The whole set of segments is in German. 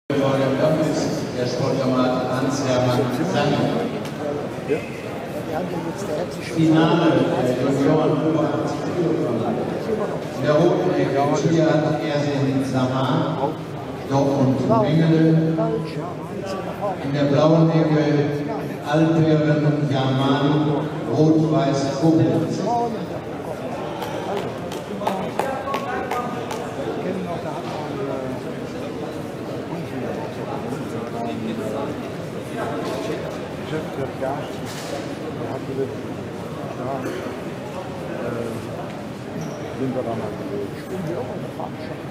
Vor dem Kampf ist der Sportkamerad Hans-Hermann Sanger. Finale der Junioren 85 Kilogramm. In der roten Ecke Cihat Ersin Zaman, Dortmund Mengele. In der blauen Ecke Alperen Yaman, Rot-Weiß Koblenz. Sind wir dann halt spielen wir auch in der Veranstaltung.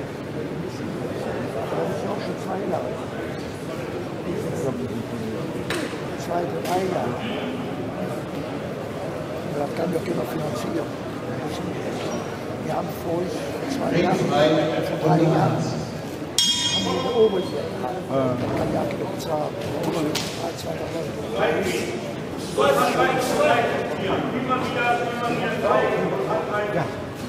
Das ist auch schon 2 Jahre. 2, 3 Jahre. Das kann doch keiner finanzieren. Wir haben vor 2 Jahren, vor 3 Jahren, haben wir eine Oberliga. Da kann ja keiner bezahlen. Ja.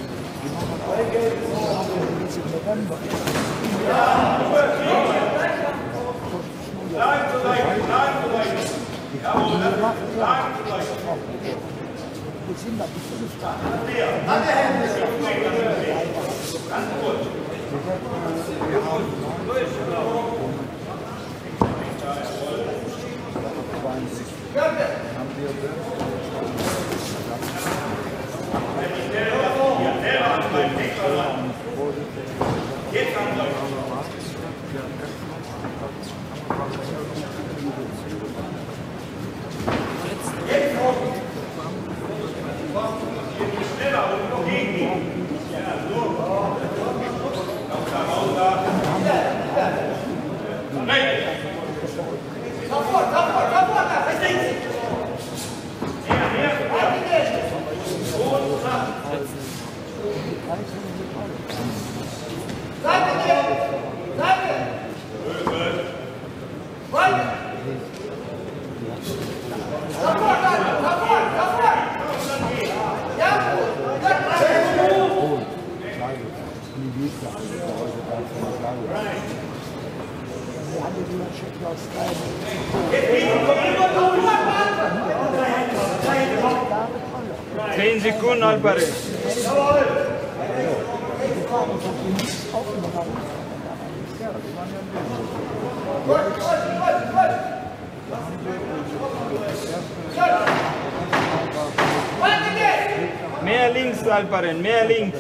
Zehn Sekunden, Alperen. Mehr links, Alperen, mehr links.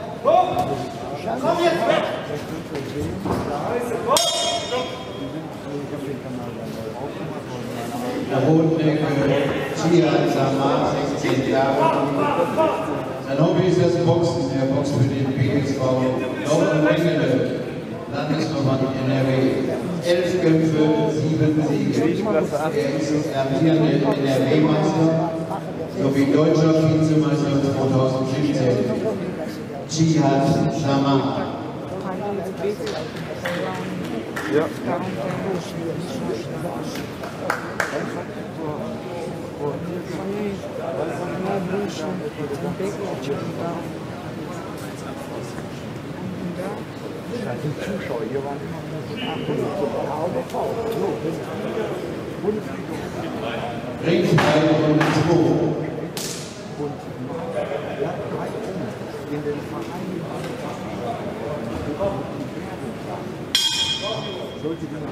Der roten Ecke Cihat Zaman, 16 Jahre. Sein Hobby ist das Boxen. Er boxt für den BSV Dortmund Mengele, Landesverband NRW. 11 Kämpfe, 7 Siege. Er ist amtierende NRW-Meister sowie deutscher Vizemeister 2017. Cihat Zaman. Ja. Die Zuschauer hier waren immer Ringsfrei Runde 2. Und in den Vereinen solche Dinge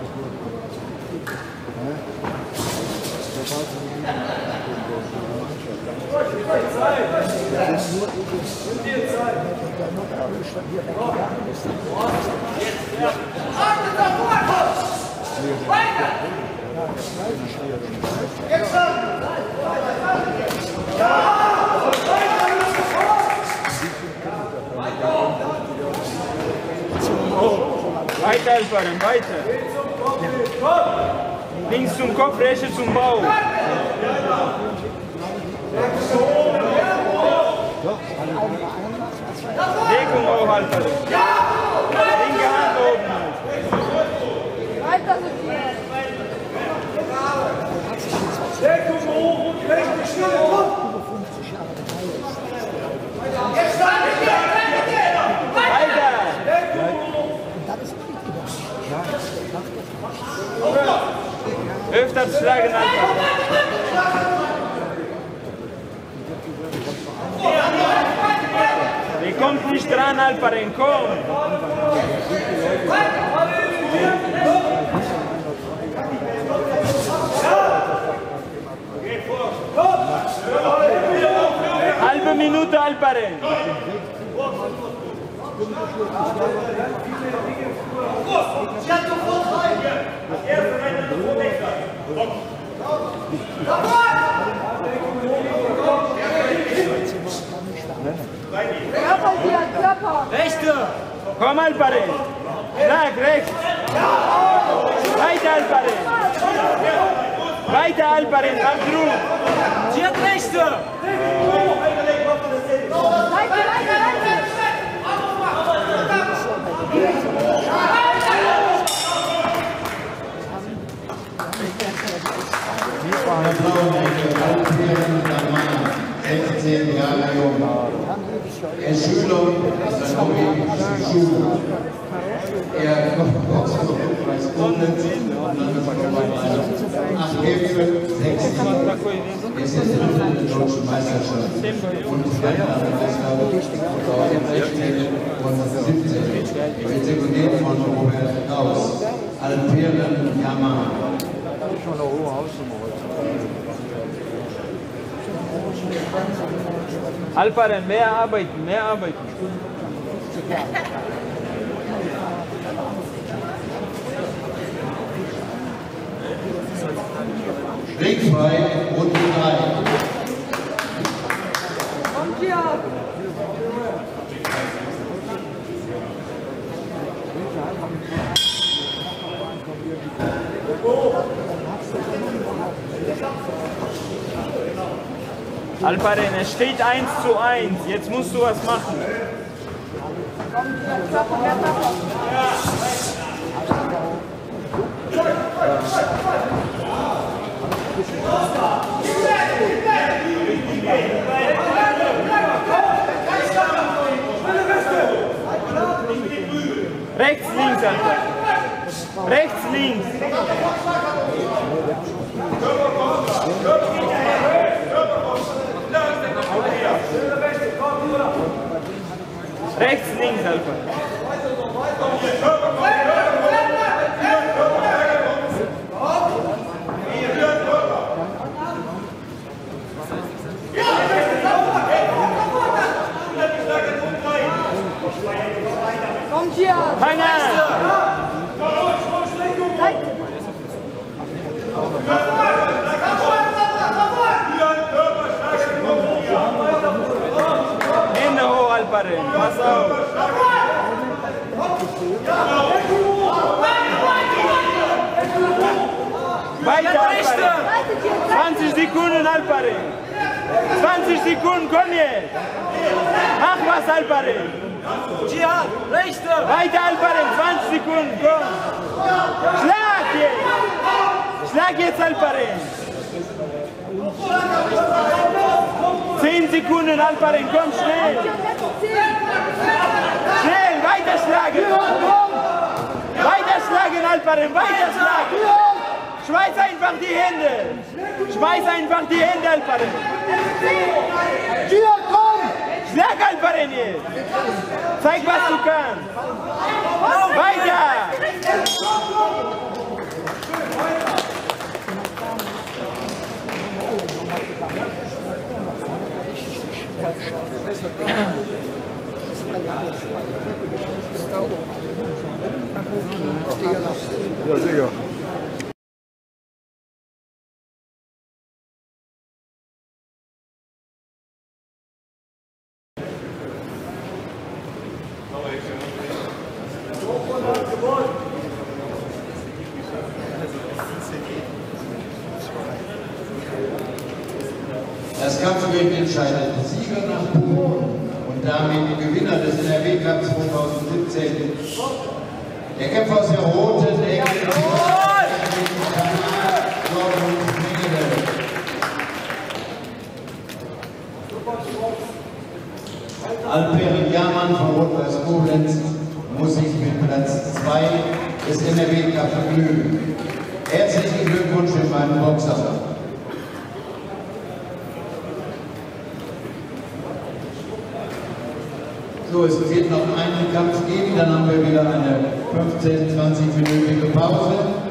Weiter, Alperen, weiter. Links zum Kopf, rechts zum Bauch. Deckung auch, Alperen. Linke Hand oben. Weiter so viel. Deckung hoch und rechte Schritte hoch. Weiter. das ist mitgebracht. Öfters schlagen, Alperen. Die kommt nicht dran, Alperen, komm! Halbe Minute, Alperen! Körper hier, Körper! Rechte! Komm, Alperen! Schlag, rechts! Weiter, Alperen! Weiter, Alperen, mach Druck! Sie hat rechte! Weiter! Der Blauenecke, Alperen Yaman, 16 Jahre jung. Er ist Schüler aus der norwegischen Schule. Er kommt aus Koblenz und dann ist er 8 Kämpfe, 6 Siege. Er ist jetzt in der deutschen Meisterschaft und Meister und auch im 16. und 17. Wird sekundiert von Robert Kraus. Alperen Yaman. Alperen, mehr arbeiten, mehr arbeiten. Ringfrei, Runde 3. Kommt hier! Alperen, es steht 1:1. Jetzt musst du was machen. Kommt hier, Körper, mehr Körper! Rechts, links, Alperen. Rechts, links. Rechts, links, Alperen. Kommt hier! Fang an! Hände hoch, Alperen. Pass auf. Weiter, Alperen. 20 Sekunden, Alperen. 20 Sekunden, komm jetzt. Mach was, Alperen. Jihad, rechte! Weiter, Alperen. 20 Sekunden, komm. Schlag jetzt. Schlag jetzt, Alperen. 10 Sekunden, Alperen, komm schnell. Schnell, weiterschlagen. Weiterschlagen, Alperen, weiterschlagen. Schmeiß einfach die Hände. Schmeiß einfach die Hände, Alperen. Hier, komm! Schlag, Alperen jetzt. Zeig, was du kannst. Weiter. Ja, sicher. Das Kampfgericht entscheidet Sieger nach Punkten und damit Gewinner des NRW-Cups 2017. Der Kämpfer aus der roten Ecke ist Alperen Yaman von Rot-Weiß Koblenz muss sich mit Platz 2 des NRW-Cups begnügen. Herzlichen Glückwunsch für meinen Boxer. So, es wird noch einen Kampf geben, dann haben wir wieder eine 15-, 20-minütige Pause.